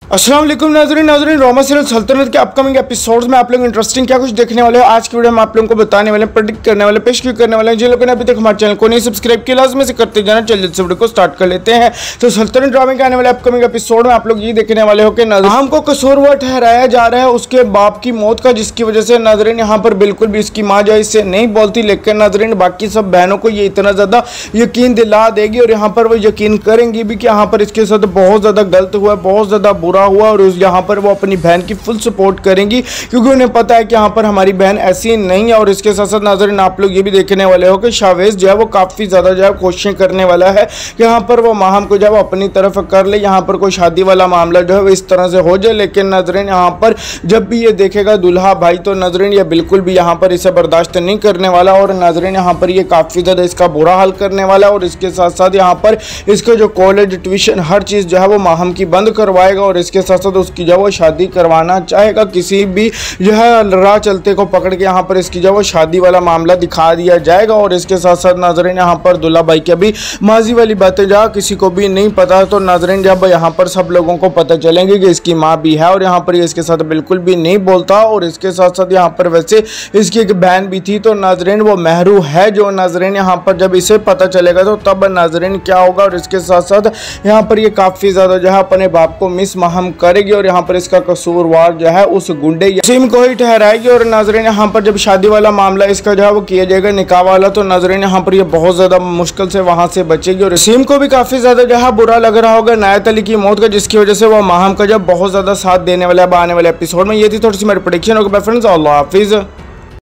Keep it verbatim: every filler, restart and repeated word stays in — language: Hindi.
अस्सलाम वालेकुम नाज़रीन नाज़रीन रोमा सीरियल सल्तनत के अपकमिंग एपिसोड्स में आप लोग इंटरेस्टिंग क्या कुछ देखने वाले हो। आज की वीडियो में आप लोगों को बताने वाले, प्रेडिक्ट करने वाले, पेश करने वाले हैं। जिन लोगों ने अभी तक हमारे चैनल को नहीं सब्सक्राइब किया लाजमी से करते जाना। चलिए इस वीडियो को स्टार्ट कर लेते हैं। तो सल्तनत ड्रामे के आने वाले अपकमिंग एपिसोड में आप लोग ये देखने वाले हो कि नाज़रीन को कसूरवार ठहराया जा रहा है उसके बाप की मौत का, जिसकी वजह से नाज़रीन यहाँ पर बिल्कुल भी इसकी माँ जो इससे नहीं बोलती, लेकिन नाज़रीन बाकी सब बहनों को ये इतना ज़्यादा यकीन दिला देगी और यहाँ पर वो यकीन करेंगी भी कि यहाँ पर इसके साथ बहुत ज़्यादा गलत हुआ, बहुत ज़्यादा बुरा हुआ और उस यहाँ पर वो अपनी बहन की फुल सपोर्ट करेंगी, क्योंकि उन्हें पता है कि यहाँ पर हमारी बहन ऐसी नहीं है। और इसके साथ साथ नाज़रीन आप लोग ये भी देखने वाले हो कि शावेज़ जो है वो काफ़ी ज़्यादा जो है कोशिशें करने वाला है कि यहाँ पर वो माहम को जो है अपनी तरफ कर ले, यहाँ पर कोई शादी वाला मामला जो है वो इस तरह से हो जाए। लेकिन नाज़रीन यहाँ पर जब भी ये देखेगा दूल्हा भाई तो नाज़रीन ये बिल्कुल भी यहाँ पर इसे बर्दाश्त नहीं करने वाला और नाज़रीन यहाँ पर ये काफ़ी ज़्यादा इसका बुरा हाल करने वाला। और इसके साथ साथ यहाँ पर इसका जो कॉलेज ट्यूशन हर चीज़ जो है वो माहम की बंद करवाएगा और इसके साथ साथ उसकी जो वो शादी करवाना चाहेगा। किसी भी जो है राह चलते को पकड़ के यहाँ पर इसकी जो वो शादी वाला मामला दिखा दिया जाएगा। और इसके साथ साथ नाज़रीन यहाँ पर दूल्हा भाई की अभी माजी वाली बातें जहाँ किसी को भी नहीं पता, तो नाज़रीन जब यहाँ पर सब लोगों को पता चलेंगे कि इसकी माँ भी है और यहाँ पर ये इसके साथ बिल्कुल भी नहीं बोलता। और इसके साथ साथ यहाँ पर वैसे इसकी एक बहन भी थी, तो नाज़रीन वो महरू है जो नाज़रीन यहाँ पर जब इसे पता चलेगा तो तब नाज़रीन क्या होगा। और इसके साथ साथ यहाँ पर ये काफ़ी ज़्यादा जो है अपने बाप को मिस माहम करेगी और यहाँ पर इसका कसूरवार जो है उस गुंडे वसीम को ही ठहराएगी। और नाज़रीन यहाँ पर जब शादी वाला मामला इसका जो है वो किया जाएगा निकाह वाला, तो नाज़रीन यहाँ पर ये बहुत ज़्यादा मुश्किल से वहाँ से बचेगी। और वसीम को भी काफ़ी ज़्यादा जो है बुरा लग रहा होगा नायत अली की मौत का, जिसकी वजह से वो माहम का जब बहुत ज़्यादा साथ देने वाला है आने वाले एपिसोड में। ये थी थोड़ी सी मेरी प्रेडिक्शन होगी फ्रेंड्स। अल्लाह हाफिज़।